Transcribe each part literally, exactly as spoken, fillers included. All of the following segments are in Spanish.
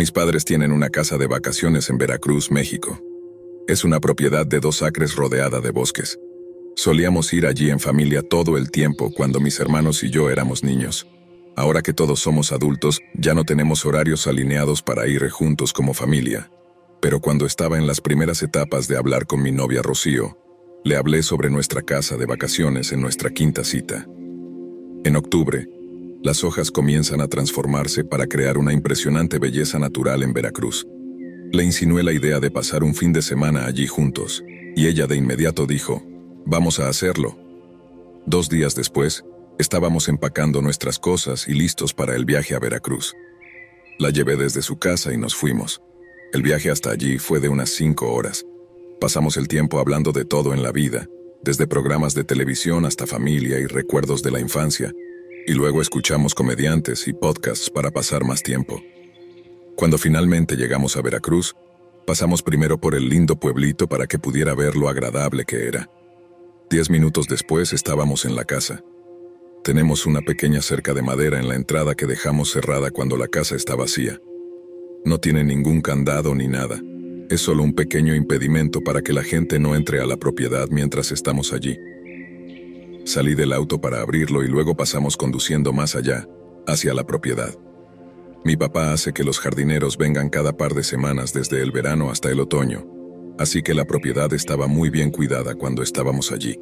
Mis padres tienen una casa de vacaciones en Veracruz, México. Es una propiedad de dos acres rodeada de bosques. Solíamos ir allí en familia todo el tiempo cuando mis hermanos y yo éramos niños. Ahora que todos somos adultos, ya no tenemos horarios alineados para ir juntos como familia. Pero cuando estaba en las primeras etapas de hablar con mi novia Rocío, le hablé sobre nuestra casa de vacaciones en nuestra quinta cita. En octubre, las hojas comienzan a transformarse para crear una impresionante belleza natural en Veracruz. Le insinué la idea de pasar un fin de semana allí juntos, y ella de inmediato dijo, «Vamos a hacerlo». Dos días después, estábamos empacando nuestras cosas y listos para el viaje a Veracruz. La llevé desde su casa y nos fuimos. El viaje hasta allí fue de unas cinco horas. Pasamos el tiempo hablando de todo en la vida, desde programas de televisión hasta familia y recuerdos de la infancia, y luego escuchamos comediantes y podcasts para pasar más tiempo. Cuando finalmente llegamos a Veracruz, pasamos primero por el lindo pueblito para que pudiera ver lo agradable que era. Diez minutos después estábamos en la casa. Tenemos una pequeña cerca de madera en la entrada que dejamos cerrada cuando la casa está vacía. No tiene ningún candado ni nada. Es solo un pequeño impedimento para que la gente no entre a la propiedad mientras estamos allí. Salí del auto para abrirlo y luego pasamos conduciendo más allá, hacia la propiedad. Mi papá hace que los jardineros vengan cada par de semanas desde el verano hasta el otoño, así que la propiedad estaba muy bien cuidada cuando estábamos allí.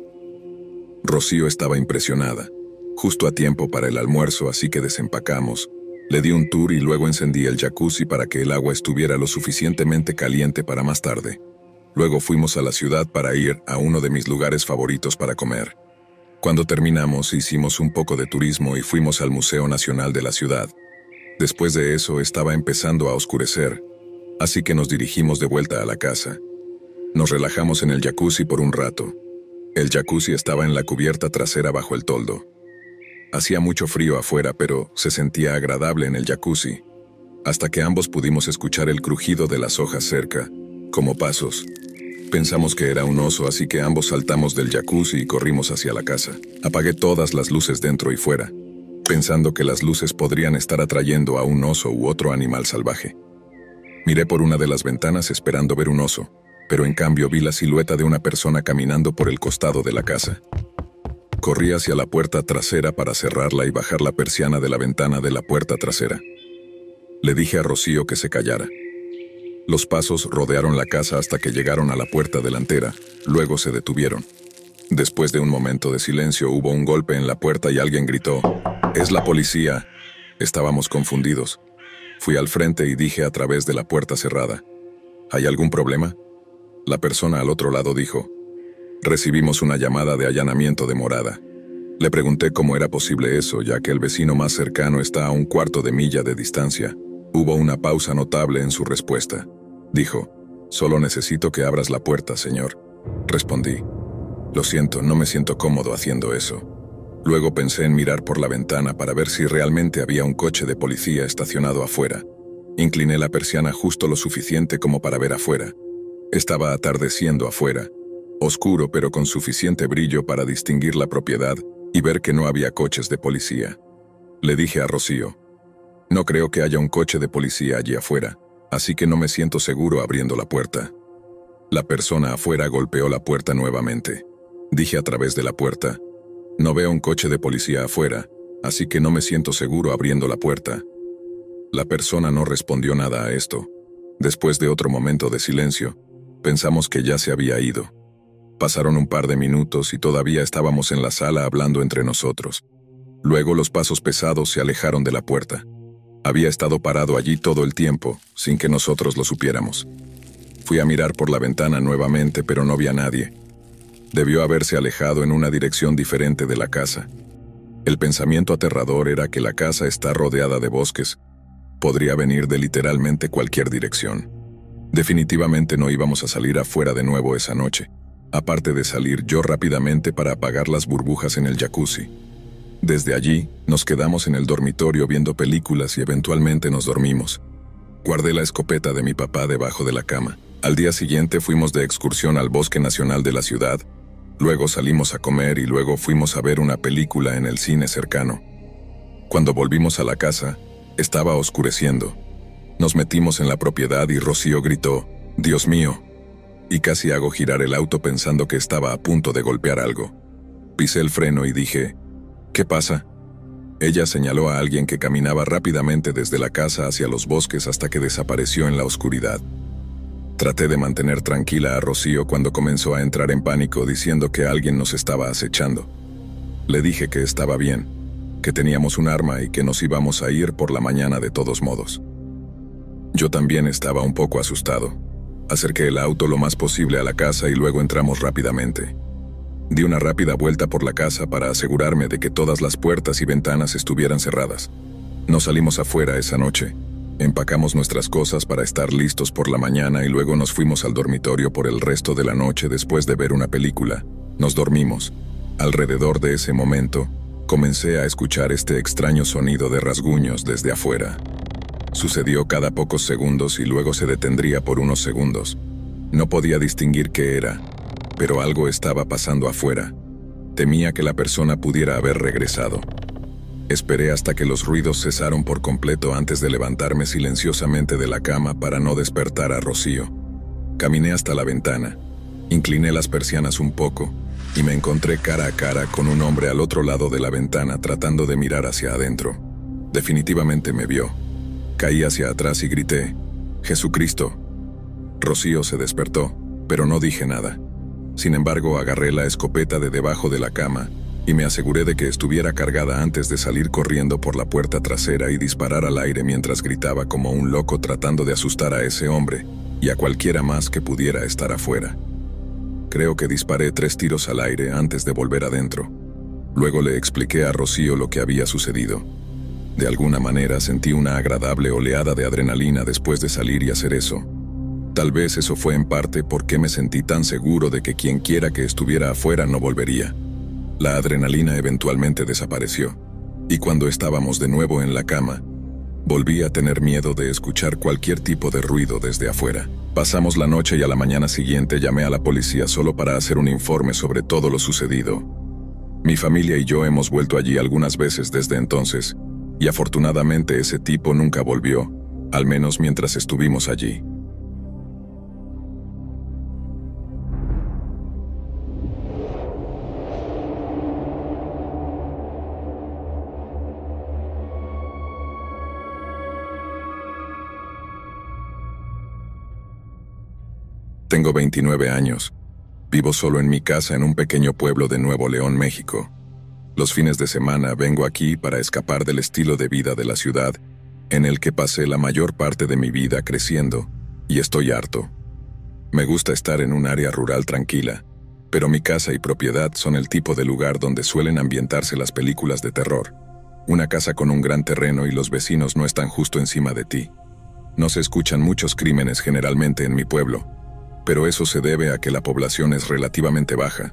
Rocío estaba impresionada, justo a tiempo para el almuerzo, así que desempacamos. Le di un tour y luego encendí el jacuzzi para que el agua estuviera lo suficientemente caliente para más tarde. Luego fuimos a la ciudad para ir a uno de mis lugares favoritos para comer. Cuando terminamos, hicimos un poco de turismo y fuimos al Museo Nacional de la ciudad. Después de eso estaba empezando a oscurecer, así que nos dirigimos de vuelta a la casa. Nos relajamos en el jacuzzi por un rato. El jacuzzi estaba en la cubierta trasera bajo el toldo. Hacía mucho frío afuera, pero se sentía agradable en el jacuzzi, hasta que ambos pudimos escuchar el crujido de las hojas cerca, como pasos. Pensamos que era un oso, así que ambos saltamos del jacuzzi y corrimos hacia la casa. Apagué todas las luces dentro y fuera, pensando que las luces podrían estar atrayendo a un oso u otro animal salvaje. Miré por una de las ventanas esperando ver un oso, pero en cambio vi la silueta de una persona caminando por el costado de la casa. Corrí hacia la puerta trasera para cerrarla y bajar la persiana de la ventana de la puerta trasera. Le dije a Rocío que se callara. Los pasos rodearon la casa hasta que llegaron a la puerta delantera, luego se detuvieron. Después de un momento de silencio hubo un golpe en la puerta y alguien gritó, «¡Es la policía!». Estábamos confundidos. Fui al frente y dije a través de la puerta cerrada, «¿Hay algún problema?». La persona al otro lado dijo, «Recibimos una llamada de allanamiento de morada». Le pregunté cómo era posible eso, ya que el vecino más cercano está a un cuarto de milla de distancia. Hubo una pausa notable en su respuesta. Dijo, «Solo necesito que abras la puerta, señor». Respondí, «Lo siento, no me siento cómodo haciendo eso». Luego pensé en mirar por la ventana para ver si realmente había un coche de policía estacionado afuera. Incliné la persiana justo lo suficiente como para ver afuera. Estaba atardeciendo afuera, oscuro pero con suficiente brillo para distinguir la propiedad y ver que no había coches de policía. Le dije a Rocío, «No creo que haya un coche de policía allí afuera, así que no me siento seguro abriendo la puerta». La persona afuera golpeó la puerta nuevamente. Dije a través de la puerta, «No veo un coche de policía afuera, así que no me siento seguro abriendo la puerta». La persona no respondió nada a esto. Después de otro momento de silencio, pensamos que ya se había ido. Pasaron un par de minutos y todavía estábamos en la sala hablando entre nosotros. Luego los pasos pesados se alejaron de la puerta. Había estado parado allí todo el tiempo, sin que nosotros lo supiéramos. Fui a mirar por la ventana nuevamente, pero no vi a nadie. Debió haberse alejado en una dirección diferente de la casa. El pensamiento aterrador era que la casa está rodeada de bosques. Podría venir de literalmente cualquier dirección. Definitivamente no íbamos a salir afuera de nuevo esa noche, aparte de salir yo rápidamente para apagar las burbujas en el jacuzzi. Desde allí, nos quedamos en el dormitorio viendo películas y eventualmente nos dormimos. Guardé la escopeta de mi papá debajo de la cama. Al día siguiente fuimos de excursión al Bosque Nacional de la ciudad, luego salimos a comer y luego fuimos a ver una película en el cine cercano. Cuando volvimos a la casa, estaba oscureciendo. Nos metimos en la propiedad y Rocío gritó, «¡Dios mío!», y casi hago girar el auto pensando que estaba a punto de golpear algo. Pisé el freno y dije, «¿Qué pasa?». Ella señaló a alguien que caminaba rápidamente desde la casa hacia los bosques hasta que desapareció en la oscuridad. Traté de mantener tranquila a Rocío cuando comenzó a entrar en pánico diciendo que alguien nos estaba acechando. Le dije que estaba bien, que teníamos un arma y que nos íbamos a ir por la mañana de todos modos. Yo también estaba un poco asustado. Acerqué el auto lo más posible a la casa y luego entramos rápidamente. Di una rápida vuelta por la casa para asegurarme de que todas las puertas y ventanas estuvieran cerradas. No salimos afuera esa noche. Empacamos nuestras cosas para estar listos por la mañana y luego nos fuimos al dormitorio por el resto de la noche después de ver una película. Nos dormimos. Alrededor de ese momento, comencé a escuchar este extraño sonido de rasguños desde afuera. Sucedió cada pocos segundos y luego se detendría por unos segundos. No podía distinguir qué era, pero algo estaba pasando afuera. Temía que la persona pudiera haber regresado. Esperé hasta que los ruidos cesaron por completo antes de levantarme silenciosamente de la cama para no despertar a Rocío. Caminé hasta la ventana, incliné las persianas un poco y me encontré cara a cara con un hombre al otro lado de la ventana tratando de mirar hacia adentro. Definitivamente me vio. Caí hacia atrás y grité, «¡Jesucristo!». Rocío se despertó, pero no dije nada. Sin embargo, agarré la escopeta de debajo de la cama y me aseguré de que estuviera cargada antes de salir corriendo por la puerta trasera y disparar al aire mientras gritaba como un loco tratando de asustar a ese hombre y a cualquiera más que pudiera estar afuera. Creo que disparé tres tiros al aire antes de volver adentro. Luego le expliqué a Rocío lo que había sucedido. De alguna manera sentí una agradable oleada de adrenalina después de salir y hacer eso. Tal vez eso fue en parte porque me sentí tan seguro de que quien quiera que estuviera afuera no volvería. La adrenalina eventualmente desapareció, y cuando estábamos de nuevo en la cama, volví a tener miedo de escuchar cualquier tipo de ruido desde afuera. Pasamos la noche y a la mañana siguiente llamé a la policía solo para hacer un informe sobre todo lo sucedido. Mi familia y yo hemos vuelto allí algunas veces desde entonces, y afortunadamente ese tipo nunca volvió, al menos mientras estuvimos allí. Tengo veintinueve años. Vivo solo en mi casa en un pequeño pueblo de Nuevo León, México. Los fines de semana vengo aquí para escapar del estilo de vida de la ciudad, en el que pasé la mayor parte de mi vida creciendo, y estoy harto. Me gusta estar en un área rural tranquila, pero mi casa y propiedad son el tipo de lugar donde suelen ambientarse las películas de terror. Una casa con un gran terreno y los vecinos no están justo encima de ti. No se escuchan muchos crímenes generalmente en mi pueblo, pero eso se debe a que la población es relativamente baja.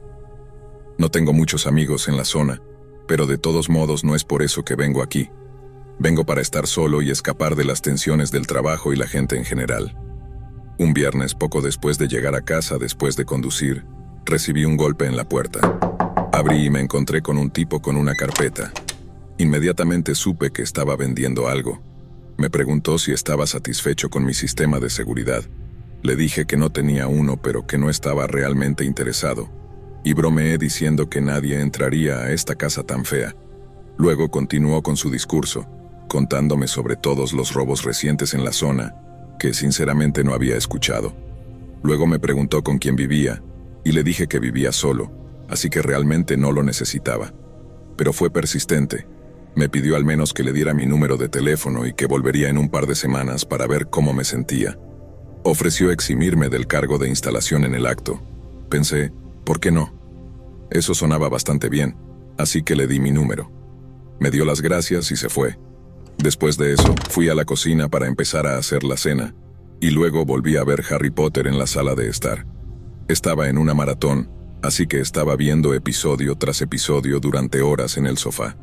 No tengo muchos amigos en la zona, pero de todos modos no es por eso que vengo aquí. Vengo para estar solo y escapar de las tensiones del trabajo y la gente en general. Un viernes, poco después de llegar a casa después de conducir, recibí un golpe en la puerta. Abrí y me encontré con un tipo con una carpeta. Inmediatamente supe que estaba vendiendo algo. Me preguntó si estaba satisfecho con mi sistema de seguridad. Le dije que no tenía uno, pero que no estaba realmente interesado, y bromeé diciendo que nadie entraría a esta casa tan fea. Luego continuó con su discurso, contándome sobre todos los robos recientes en la zona, que sinceramente no había escuchado. Luego me preguntó con quién vivía, y le dije que vivía solo, así que realmente no lo necesitaba. Pero fue persistente. Me pidió al menos que le diera mi número de teléfono y que volvería en un par de semanas para ver cómo me sentía. Ofreció eximirme del cargo de instalación en el acto. Pensé, ¿por qué no? Eso sonaba bastante bien, así que le di mi número. Me dio las gracias y se fue. Después de eso, fui a la cocina para empezar a hacer la cena, y luego volví a ver Harry Potter en la sala de estar. Estaba en una maratón, así que estaba viendo episodio tras episodio durante horas en el sofá.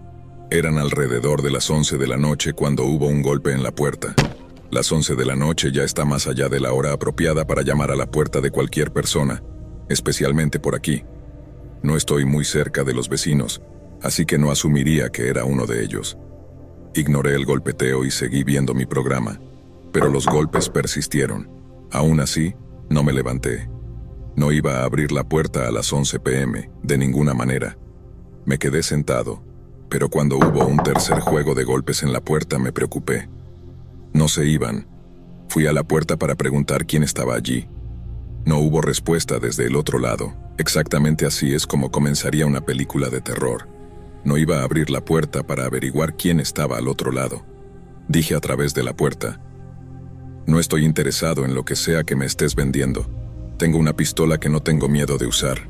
Eran alrededor de las once de la noche cuando hubo un golpe en la puerta. Las once de la noche ya está más allá de la hora apropiada para llamar a la puerta de cualquier persona, especialmente por aquí. No estoy muy cerca de los vecinos, así que no asumiría que era uno de ellos. Ignoré el golpeteo y seguí viendo mi programa. pero los golpes persistieron. Aún así, no me levanté. No iba a abrir la puerta a las once pe eme, de ninguna manera. Me quedé sentado, pero cuando hubo un tercer juego de golpes en la puerta me preocupé. No se iban. Fui a la puerta para preguntar quién estaba allí. No hubo respuesta desde el otro lado. Exactamente así es como comenzaría una película de terror. No iba a abrir la puerta para averiguar quién estaba al otro lado. Dije a través de la puerta: no estoy interesado en lo que sea que me estés vendiendo. Tengo una pistola que no tengo miedo de usar.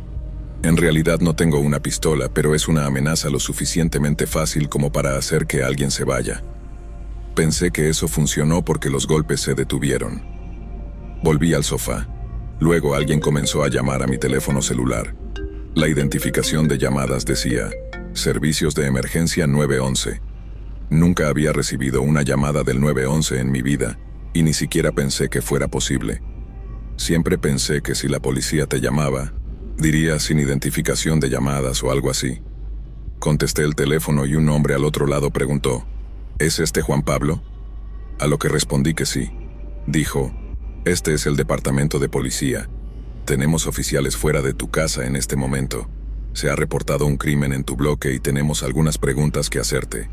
En realidad no tengo una pistola, pero es una amenaza lo suficientemente fácil como para hacer que alguien se vaya. Pensé que eso funcionó porque los golpes se detuvieron. Volví al sofá. Luego alguien comenzó a llamar a mi teléfono celular. La identificación de llamadas decía: Servicios de Emergencia nueve once. Nunca había recibido una llamada del nueve once en mi vida, y ni siquiera pensé que fuera posible. Siempre pensé que si la policía te llamaba, diría sin identificación de llamadas o algo así. Contesté el teléfono y un hombre al otro lado preguntó: ¿es este Juan Pablo? A lo que respondí que sí. Dijo: este es el departamento de policía. Tenemos oficiales fuera de tu casa en este momento. Se ha reportado un crimen en tu bloque y tenemos algunas preguntas que hacerte.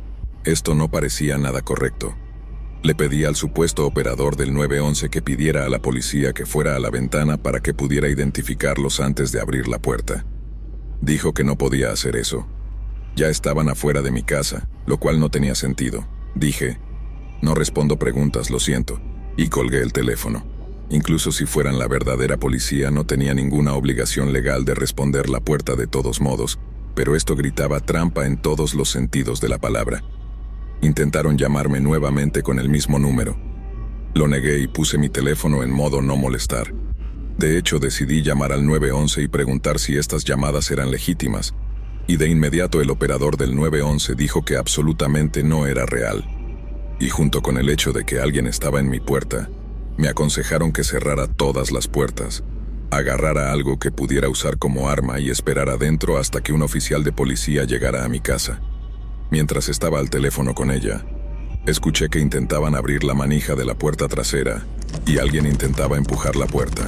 Esto no parecía nada correcto. Le pedí al supuesto operador del nueve once que pidiera a la policía que fuera a la ventana para que pudiera identificarlos antes de abrir la puerta. Dijo que no podía hacer eso. Ya estaban afuera de mi casa, lo cual no tenía sentido. Dije: no respondo preguntas, lo siento, y colgué el teléfono. Incluso si fueran la verdadera policía, no tenía ninguna obligación legal de responder la puerta de todos modos, pero esto gritaba trampa en todos los sentidos de la palabra. Intentaron llamarme nuevamente con el mismo número. Lo negué y puse mi teléfono en modo no molestar. De hecho, decidí llamar al nueve once y preguntar si estas llamadas eran legítimas, y de inmediato el operador del nueve once dijo que absolutamente no era real. Y junto con el hecho de que alguien estaba en mi puerta, me aconsejaron que cerrara todas las puertas, agarrara algo que pudiera usar como arma y esperara adentro hasta que un oficial de policía llegara a mi casa. Mientras estaba al teléfono con ella, escuché que intentaban abrir la manija de la puerta trasera y alguien intentaba empujar la puerta.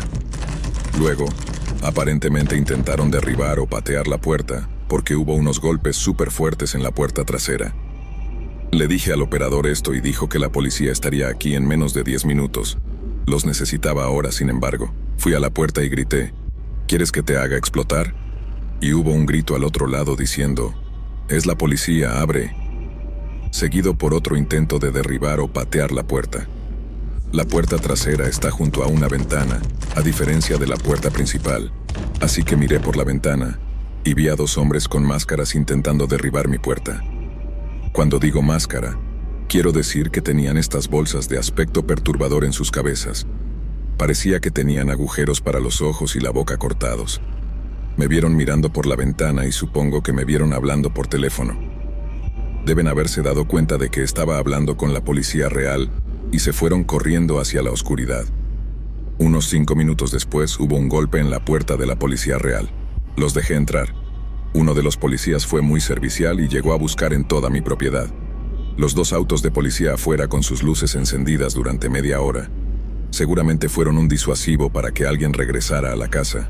Luego, aparentemente intentaron derribar o patear la puerta porque hubo unos golpes súper fuertes en la puerta trasera. Le dije al operador esto y dijo que la policía estaría aquí en menos de diez minutos. Los necesitaba ahora, sin embargo. Fui a la puerta y grité: ¿quieres que te haga explotar? Y hubo un grito al otro lado diciendo: es la policía, abre. Seguido por otro intento de derribar o patear la puerta. La puerta trasera está junto a una ventana, a diferencia de la puerta principal, así que miré por la ventana y vi a dos hombres con máscaras intentando derribar mi puerta. Cuando digo máscara, quiero decir que tenían estas bolsas de aspecto perturbador en sus cabezas. Parecía que tenían agujeros para los ojos y la boca cortados. Me vieron mirando por la ventana y supongo que me vieron hablando por teléfono. Deben haberse dado cuenta de que estaba hablando con la policía real y se fueron corriendo hacia la oscuridad. Unos cinco minutos después hubo un golpe en la puerta de la policía real. Los dejé entrar. Uno de los policías fue muy servicial y llegó a buscar en toda mi propiedad. Los dos autos de policía afuera con sus luces encendidas durante media hora. Seguramente fueron un disuasivo para que alguien regresara a la casa.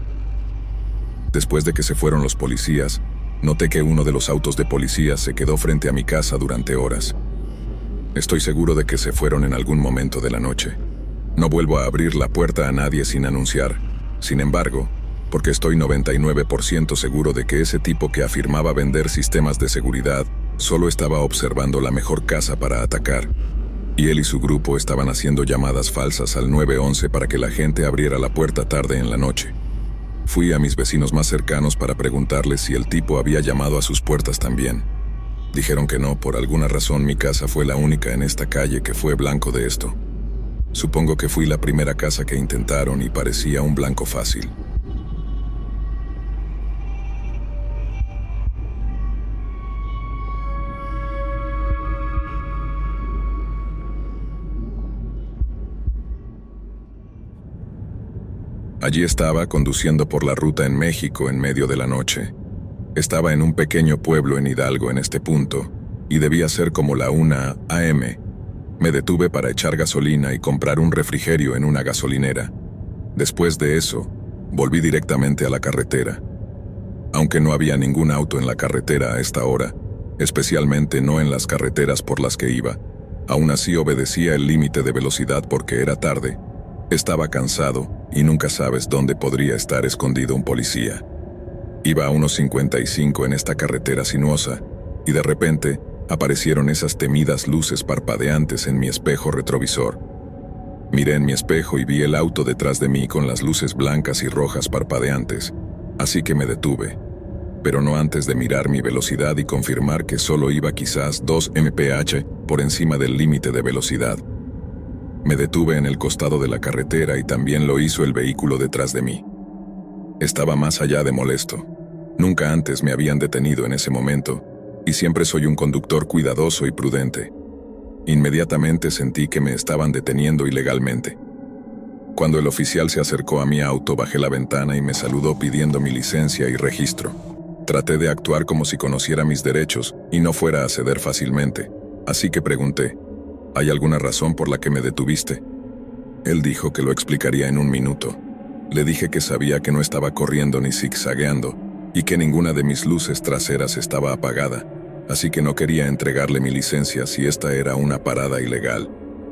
Después de que se fueron los policías, noté que uno de los autos de policía se quedó frente a mi casa durante horas. Estoy seguro de que se fueron en algún momento de la noche. No vuelvo a abrir la puerta a nadie sin anunciar. Sin embargo, porque estoy noventa y nueve por ciento seguro de que ese tipo que afirmaba vender sistemas de seguridad solo estaba observando la mejor casa para atacar. Y él y su grupo estaban haciendo llamadas falsas al nueve once para que la gente abriera la puerta tarde en la noche. Fui a mis vecinos más cercanos para preguntarles si el tipo había llamado a sus puertas también. Dijeron que no, por alguna razón mi casa fue la única en esta calle que fue blanco de esto. Supongo que fui la primera casa que intentaron y parecía un blanco fácil. Allí estaba conduciendo por la ruta en México en medio de la noche. Estaba en un pequeño pueblo en Hidalgo en este punto, y debía ser como la una a eme. Me detuve para echar gasolina y comprar un refrigerio en una gasolinera. Después de eso, volví directamente a la carretera. Aunque no había ningún auto en la carretera a esta hora, especialmente no en las carreteras por las que iba, aún así obedecía el límite de velocidad porque era tarde. Estaba cansado y nunca sabes dónde podría estar escondido un policía. Iba a unos cincuenta y cinco en esta carretera sinuosa y de repente aparecieron esas temidas luces parpadeantes en mi espejo retrovisor. Miré en mi espejo y vi el auto detrás de mí con las luces blancas y rojas parpadeantes, así que me detuve, pero no antes de mirar mi velocidad y confirmar que solo iba quizás dos millas por hora por encima del límite de velocidad. Me detuve en el costado de la carretera y también lo hizo el vehículo detrás de mí. Estaba más allá de molesto. Nunca antes me habían detenido en ese momento, y siempre soy un conductor cuidadoso y prudente. Inmediatamente sentí que me estaban deteniendo ilegalmente. Cuando el oficial se acercó a mi auto, bajé la ventana y me saludó pidiendo mi licencia y registro. Traté de actuar como si conociera mis derechos y no fuera a ceder fácilmente, así que pregunté, ¿hay alguna razón por la que me detuviste? Él dijo que lo explicaría en un minuto. Le dije que sabía que no estaba corriendo ni zigzagueando y que ninguna de mis luces traseras estaba apagada, así que no quería entregarle mi licencia si esta era una parada ilegal.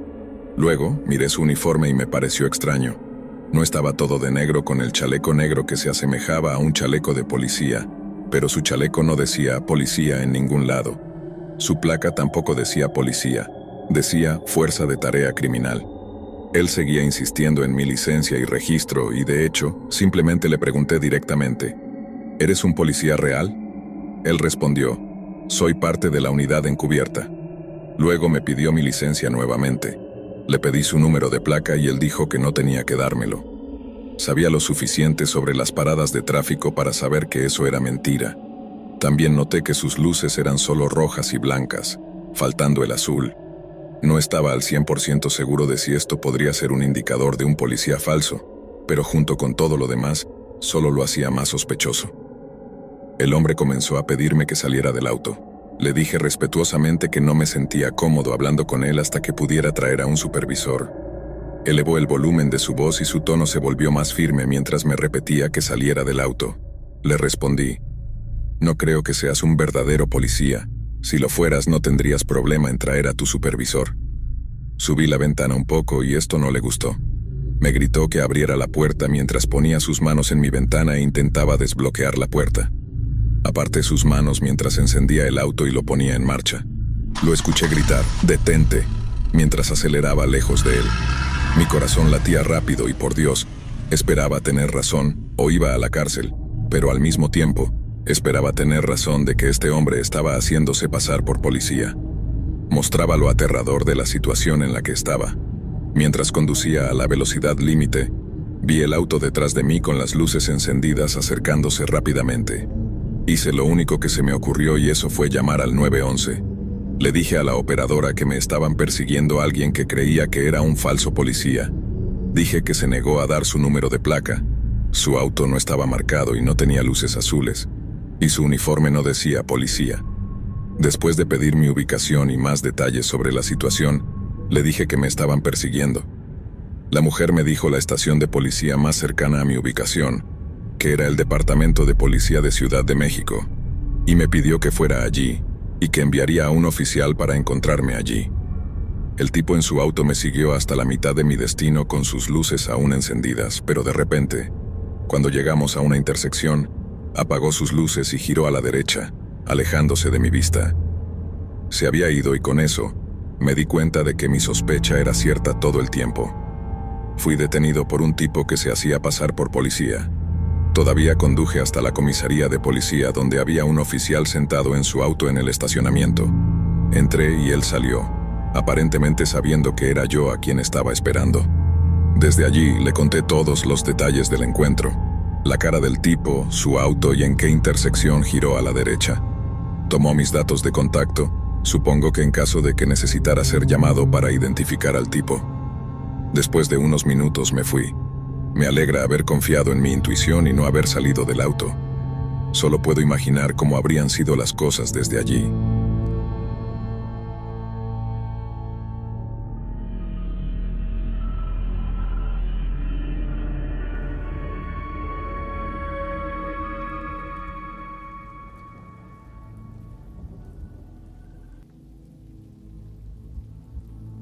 Luego, miré su uniforme y me pareció extraño. No estaba todo de negro con el chaleco negro que se asemejaba a un chaleco de policía, pero su chaleco no decía policía en ningún lado. Su placa tampoco decía policía, decía Fuerza de Tarea Criminal. Él seguía insistiendo en mi licencia y registro y, de hecho, simplemente le pregunté directamente, ¿eres un policía real? Él respondió, soy parte de la unidad encubierta. Luego me pidió mi licencia nuevamente. Le pedí su número de placa y él dijo que no tenía que dármelo. Sabía lo suficiente sobre las paradas de tráfico para saber que eso era mentira. También noté que sus luces eran solo rojas y blancas, faltando el azul. No estaba al cien por ciento seguro de si esto podría ser un indicador de un policía falso, pero junto con todo lo demás, solo lo hacía más sospechoso. El hombre comenzó a pedirme que saliera del auto. Le dije respetuosamente que no me sentía cómodo hablando con él hasta que pudiera traer a un supervisor. Elevó el volumen de su voz y su tono se volvió más firme mientras me repetía que saliera del auto. Le respondí, no creo que seas un verdadero policía. Si lo fueras, no tendrías problema en traer a tu supervisor. Subí la ventana un poco y esto no le gustó. Me gritó que abriera la puerta mientras ponía sus manos en mi ventana e intentaba desbloquear la puerta. Aparté sus manos mientras encendía el auto y lo ponía en marcha. Lo escuché gritar, «¡Detente!», mientras aceleraba lejos de él. Mi corazón latía rápido y, por Dios, esperaba tener razón o iba a la cárcel, pero al mismo tiempo, esperaba tener razón de que este hombre estaba haciéndose pasar por policía. Mostraba lo aterrador de la situación en la que estaba. Mientras conducía a la velocidad límite, vi el auto detrás de mí con las luces encendidas acercándose rápidamente. Hice lo único que se me ocurrió y eso fue llamar al nueve once. Le dije a la operadora que me estaban persiguiendo a alguien que creía que era un falso policía. Dije que se negó a dar su número de placa. Su auto no estaba marcado y no tenía luces azules, y su uniforme no decía policía. Después de pedir mi ubicación y más detalles sobre la situación, le dije que me estaban persiguiendo. La mujer me dijo la estación de policía más cercana a mi ubicación, que era el Departamento de Policía de Ciudad de México, y me pidió que fuera allí, y que enviaría a un oficial para encontrarme allí. El tipo en su auto me siguió hasta la mitad de mi destino con sus luces aún encendidas, pero de repente, cuando llegamos a una intersección, apagó sus luces y giró a la derecha, alejándose de mi vista. Se había ido y con eso, me di cuenta de que mi sospecha era cierta todo el tiempo. Fui detenido por un tipo que se hacía pasar por policía. Todavía conduje hasta la comisaría de policía donde había un oficial sentado en su auto en el estacionamiento. Entré y él salió, aparentemente sabiendo que era yo a quien estaba esperando. Desde allí le conté todos los detalles del encuentro, la cara del tipo, su auto y en qué intersección giró a la derecha. Tomó mis datos de contacto, supongo que en caso de que necesitara ser llamado para identificar al tipo. Después de unos minutos me fui. Me alegra haber confiado en mi intuición y no haber salido del auto. Solo puedo imaginar cómo habrían sido las cosas desde allí.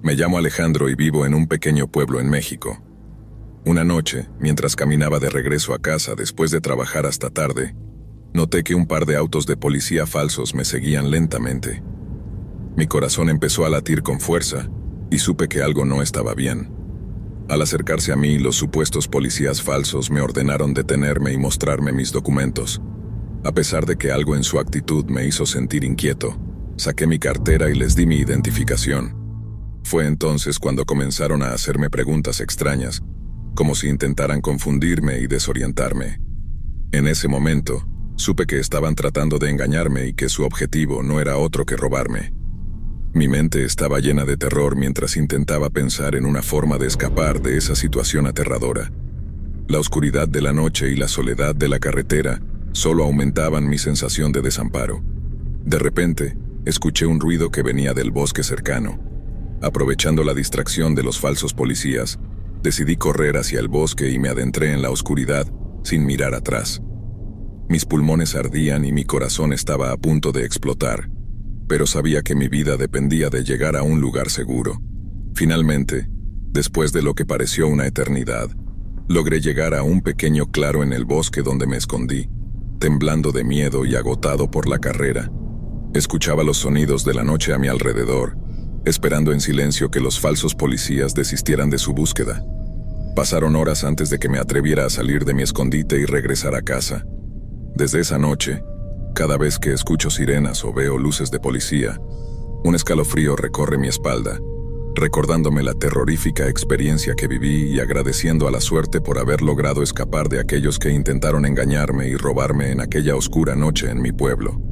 Me llamo Alejandro y vivo en un pequeño pueblo en México. Una noche, mientras caminaba de regreso a casa después de trabajar hasta tarde, noté que un par de autos de policía falsos me seguían lentamente. Mi corazón empezó a latir con fuerza y supe que algo no estaba bien. Al acercarse a mí, los supuestos policías falsos me ordenaron detenerme y mostrarme mis documentos. A pesar de que algo en su actitud me hizo sentir inquieto, saqué mi cartera y les di mi identificación. Fue entonces cuando comenzaron a hacerme preguntas extrañas, como si intentaran confundirme y desorientarme. En ese momento, supe que estaban tratando de engañarme y que su objetivo no era otro que robarme. Mi mente estaba llena de terror mientras intentaba pensar en una forma de escapar de esa situación aterradora. La oscuridad de la noche y la soledad de la carretera solo aumentaban mi sensación de desamparo. De repente, escuché un ruido que venía del bosque cercano. Aprovechando la distracción de los falsos policías, decidí correr hacia el bosque y me adentré en la oscuridad sin mirar atrás. Mis pulmones ardían y mi corazón estaba a punto de explotar, pero sabía que mi vida dependía de llegar a un lugar seguro. Finalmente, después de lo que pareció una eternidad, logré llegar a un pequeño claro en el bosque donde me escondí, temblando de miedo y agotado por la carrera. Escuchaba los sonidos de la noche a mi alrededor, esperando en silencio que los falsos policías desistieran de su búsqueda. Pasaron horas antes de que me atreviera a salir de mi escondite y regresar a casa. Desde esa noche, cada vez que escucho sirenas o veo luces de policía, un escalofrío recorre mi espalda, recordándome la terrorífica experiencia que viví y agradeciendo a la suerte por haber logrado escapar de aquellos que intentaron engañarme y robarme en aquella oscura noche en mi pueblo.